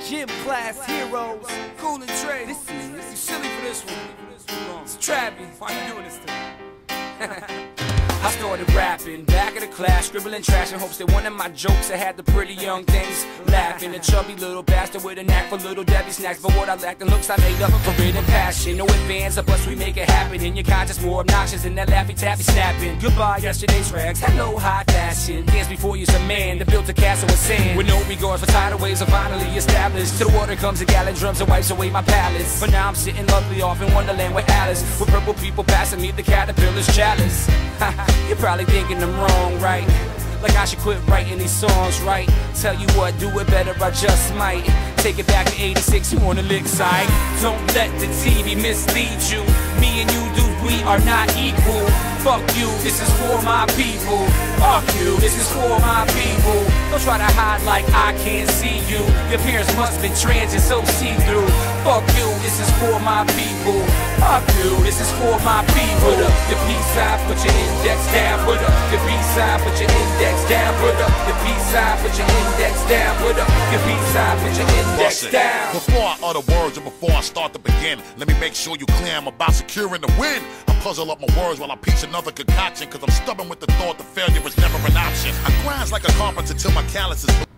Gym class heroes. Cool and Trey. This is You silly for this one. It's Trappy. Why you doing this thing? I started rapping, back of the class, scribbling trash in hopes that one of my jokes that had the pretty young things laughing. A chubby little bastard with a knack for little Debbie snacks. But what I lacked in looks I made up for it and passion. No advance of us, we make it happen. And your conscience more obnoxious than that Laffy Taffy snapping. Goodbye yesterday's rags, hello high fashion. Dance before you's a man that built a castle with sand. With no regard for tidal waves are finally established. To the water comes a gallon drums and wipes away my palace. But now I'm sitting lovely off in Wonderland with Alice. With purple people passing me the caterpillar's chalice. You're probably thinking I'm wrong, right? Like I should quit writing these songs, right? Tell you what, do it better, I just might. Take it back to 86, you on the lick side. Don't let the TV mislead you. Me and you, dude, we are not equal. Fuck you, this is for my people. Fuck you, this is for my people. Don't try to hide like I can't see you. Your parents must have been trans and so see-through. Fuck you, this is for my people. Fuck you, this is for my people. Put up your peace sign, put your index down. Put up your peace sign, put your index down. Put up your peace sign, put your index down. Put up your peace sign, put your index down. Before I utter words and before I start to begin, let me make sure you clear I'm about securing the win. I puzzle up my words while I piece another concoction, cause I'm stubborn with the thought that failure is never an option. I grind like a carpenter till my calluses